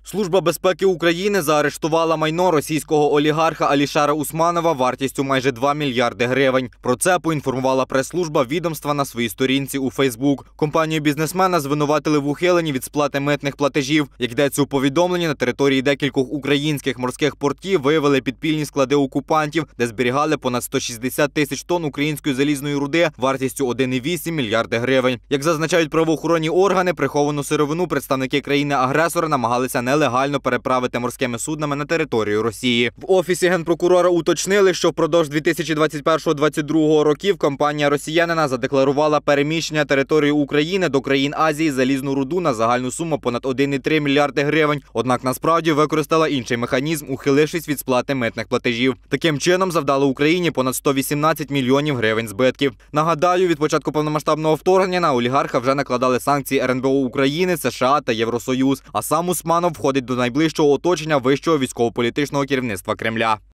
Служба безпеки України заарештувала майно російського олігарха Алішера Усманова вартістю майже 2 мільярди гривень. Про це поінформувала прес-служба відомства на своїй сторінці у Фейсбук. Компанію бізнесмена звинуватили в ухиленні від сплати митних платежів. Як йдеться у повідомленні, на території декількох українських морських портів виявили підпільні склади окупантів, де зберігали понад 160 тисяч тонн української залізної руди вартістю 1,8 мільярди гривень. Як зазначають правоохоронні органи, приховану сировину представники країни-агресора намагалися нелегально переправити морськими суднами на територію Росії. В Офісі Генпрокурора уточнили, що впродовж 2021-2022 років компанія росіянина задекларувала переміщення території України до країн Азії залізну руду на загальну суму понад 1,3 мільярди гривень. Однак насправді використала інший механізм, ухилившись від сплати митних платежів. Таким чином завдала Україні понад 118 мільйонів гривень збитків. Нагадаю, від початку повномасштабного вторгнення на олігарха вже накладали санкції РНБО України, США та Євросоюз. А сам Усманов входить до найближчого оточення вищого військово-політичного керівництва Кремля.